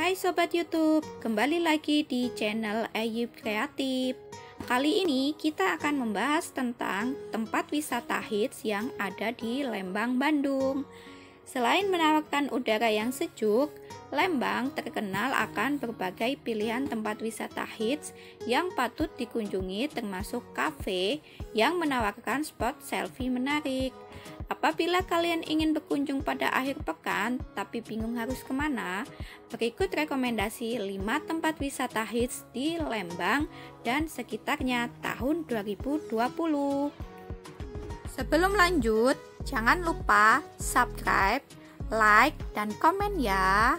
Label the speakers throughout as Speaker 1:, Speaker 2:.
Speaker 1: Hai Sobat YouTube, kembali lagi di channel Ayub Kreatif. Kali ini kita akan membahas tentang tempat wisata hits yang ada di Lembang, Bandung. Selain menawarkan udara yang sejuk, Lembang terkenal akan berbagai pilihan tempat wisata hits yang patut dikunjungi, termasuk kafe yang menawarkan spot selfie menarik. Apabila kalian ingin berkunjung pada akhir pekan tapi bingung harus kemana, berikut rekomendasi 5 tempat wisata hits di Lembang dan sekitarnya tahun 2020. Sebelum lanjut, jangan lupa subscribe, like, dan komen ya.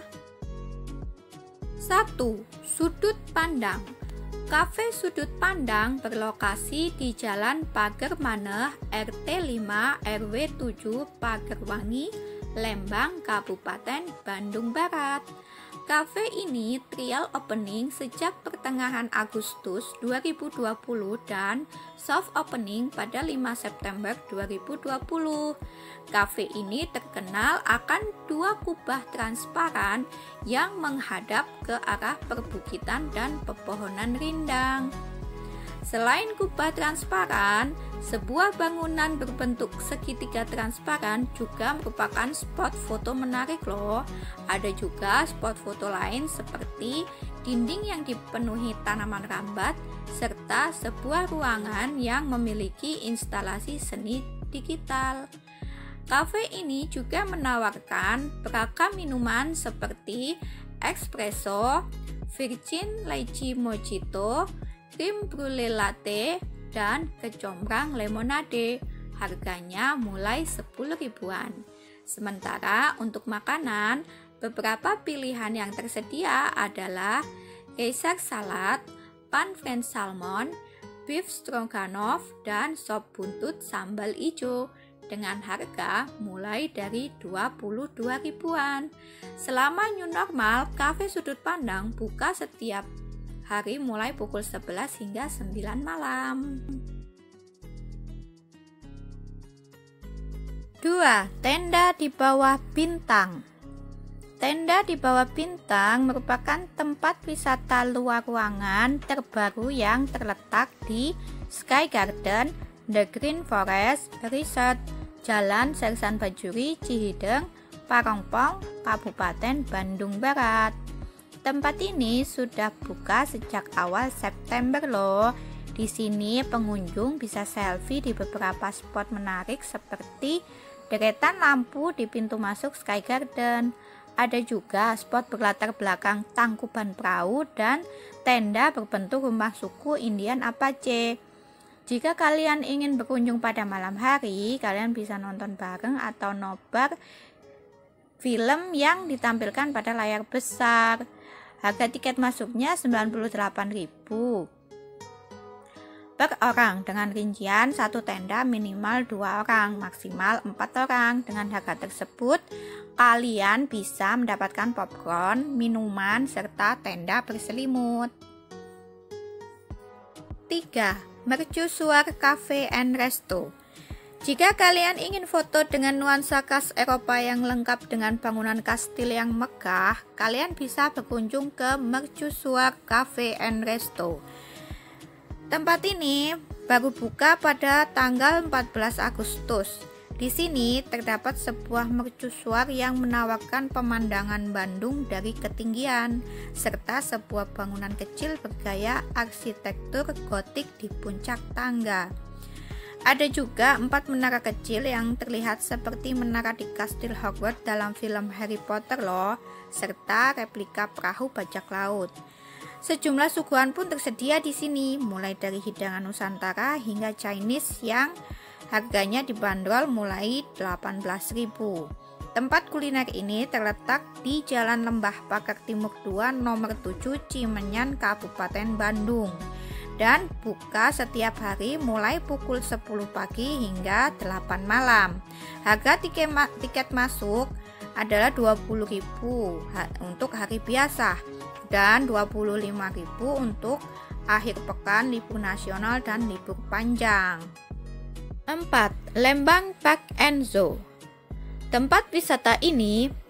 Speaker 1: 1. Sudut Pandang. Kafe Sudut Pandang berlokasi di Jalan Pager Maneh RT 5 RW 7 Pagerwangi, Lembang, Kabupaten Bandung Barat. Kafe ini trial opening sejak pertengahan Agustus 2020 dan soft opening pada 5 September 2020. Kafe ini terkenal akan 2 kubah transparan yang menghadap ke arah perbukitan dan pepohonan rindang. Selain kubah transparan, sebuah bangunan berbentuk segitiga transparan juga merupakan spot foto menarik loh. Ada juga spot foto lain seperti dinding yang dipenuhi tanaman rambat, serta sebuah ruangan yang memiliki instalasi seni digital. Kafe ini juga menawarkan beragam minuman seperti espresso, virgin lychee mojito, krim brulee latte, dan kecombrang lemonade. Harganya mulai 10 ribuan. Sementara untuk makanan, beberapa pilihan yang tersedia adalah Caesar salad, pan French salmon, beef stroganoff, dan sop buntut sambal ijo dengan harga mulai dari 22 ribuan. Selama new normal, Kafe Sudut Pandang buka setiap hari mulai pukul 11 hingga 9 malam. 2. Tenda di Bawah Bintang. Tenda di Bawah Bintang merupakan tempat wisata luar ruangan terbaru yang terletak di Sky Garden The Green Forest Resort, Jalan Sersan Bajuri, Cihideng, Parongpong, Kabupaten Bandung Barat. Tempat ini sudah buka sejak awal September loh. Di sini pengunjung bisa selfie di beberapa spot menarik seperti deretan lampu di pintu masuk Sky Garden. Ada juga spot berlatar belakang Tangkuban Perahu dan tenda berbentuk rumah suku Indian Apache. Jika kalian ingin berkunjung pada malam hari, kalian bisa nonton bareng atau nobar film yang ditampilkan pada layar besar. Harga tiket masuknya 98.000 per orang dengan rincian satu tenda minimal 2 orang, maksimal 4 orang. Dengan harga tersebut, kalian bisa mendapatkan popcorn, minuman, serta tenda berselimut. 3. Mercusuar Cafe and Resto. Jika kalian ingin foto dengan nuansa khas Eropa yang lengkap dengan bangunan kastil yang megah, kalian bisa berkunjung ke Mercusuar Cafe and Resto. Tempat ini baru buka pada tanggal 14 Agustus. Di sini terdapat sebuah mercusuar yang menawarkan pemandangan Bandung dari ketinggian, serta sebuah bangunan kecil bergaya arsitektur gotik di puncak tangga. Ada juga 4 menara kecil yang terlihat seperti menara di Kastil Hogwarts dalam film Harry Potter loh, serta replika perahu bajak laut. Sejumlah suguhan pun tersedia di sini, mulai dari hidangan Nusantara hingga Chinese yang harganya dibanderol mulai 18.000. Tempat kuliner ini terletak di Jalan Lembah Pager Timur 2 nomor 7 Cimenyan, Kabupaten Bandung, dan buka setiap hari mulai pukul 10 pagi hingga 8 malam. Harga tiket masuk adalah 20.000 untuk hari biasa dan 25.000 untuk akhir pekan, libur nasional, dan libur panjang. 4. Lembang Park and Zoo. Tempat wisata ini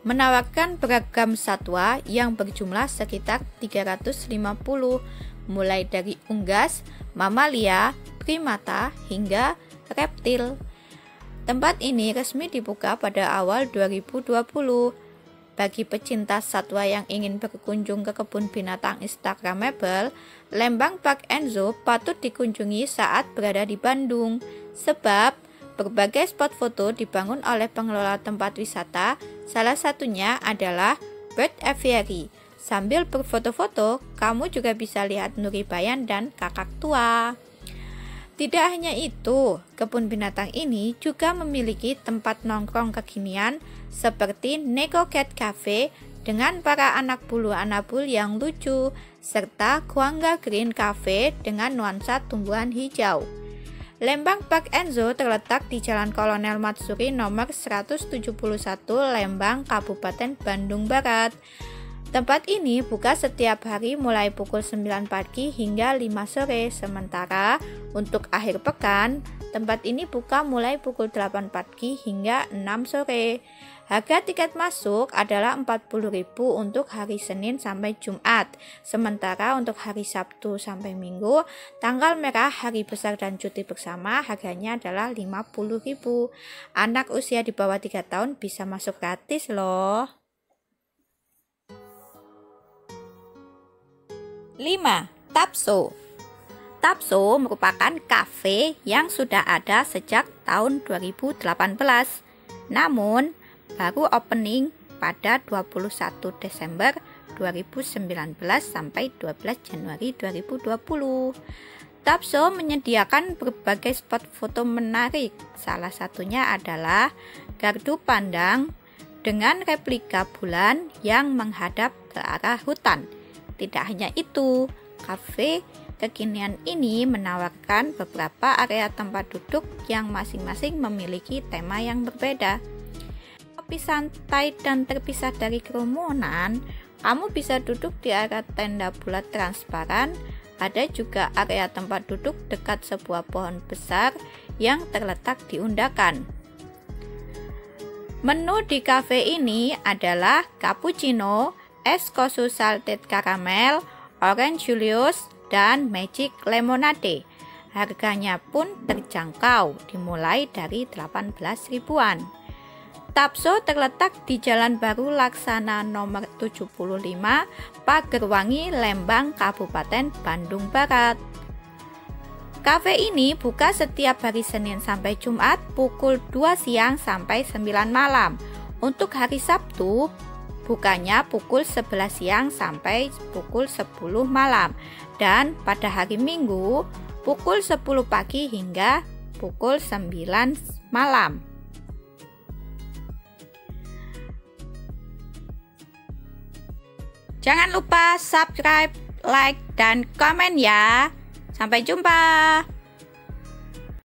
Speaker 1: menawarkan beragam satwa yang berjumlah sekitar 350, mulai dari unggas, mamalia, primata, hingga reptil. Tempat ini resmi dibuka pada awal 2020. Bagi pecinta satwa yang ingin berkunjung ke kebun binatang Instagramable, Lembang Park and Zoo patut dikunjungi saat berada di Bandung, sebab berbagai spot foto dibangun oleh pengelola tempat wisata, salah satunya adalah Bird Aviary. Sambil berfoto-foto, kamu juga bisa lihat Nuribayan dan kakak tua. Tidak hanya itu, kebun binatang ini juga memiliki tempat nongkrong kekinian seperti Neko Cat Cafe dengan para anak bulu anabul yang lucu, serta Guangga Green Cafe dengan nuansa tumbuhan hijau. Lembang Park and Zoo terletak di Jalan Kolonel Matsuri nomor 171 Lembang, Kabupaten Bandung Barat. Tempat ini buka setiap hari mulai pukul 9 pagi hingga 5 sore, sementara untuk akhir pekan, tempat ini buka mulai pukul 8 pagi hingga 6 sore. Harga tiket masuk adalah Rp40.000 untuk hari Senin sampai Jumat, sementara untuk hari Sabtu sampai Minggu, tanggal merah, hari besar dan cuti bersama harganya adalah Rp50.000. Anak usia di bawah 3 tahun bisa masuk gratis loh. 5. Tapso. Tapso merupakan kafe yang sudah ada sejak tahun 2018. Namun, baru opening pada 21 Desember 2019 sampai 12 Januari 2020. Tapso menyediakan berbagai spot foto menarik. Salah satunya adalah gardu pandang dengan replika bulan yang menghadap ke arah hutan. Tidak hanya itu, kafe kekinian ini menawarkan beberapa area tempat duduk yang masing-masing memiliki tema yang berbeda. Kopi santai dan terpisah dari kerumunan, kamu bisa duduk di area tenda bulat transparan. Ada juga area tempat duduk dekat sebuah pohon besar yang terletak di undakan. Menu di kafe ini adalah cappuccino, es kosu salted caramel, orange Julius, dan magic lemonade. Harganya pun terjangkau, dimulai dari 18 ribuan. Tapso terletak di Jalan Baru Laksana nomor 75, Pagerwangi, Lembang, Kabupaten Bandung Barat. Kafe ini buka setiap hari Senin sampai Jumat pukul 2 siang sampai 9 malam. Untuk hari Sabtu, bukanya pukul 11 siang sampai pukul 10 malam. Dan pada hari Minggu, pukul 10 pagi hingga pukul 9 malam. Jangan lupa subscribe, like, dan komen ya. Sampai jumpa.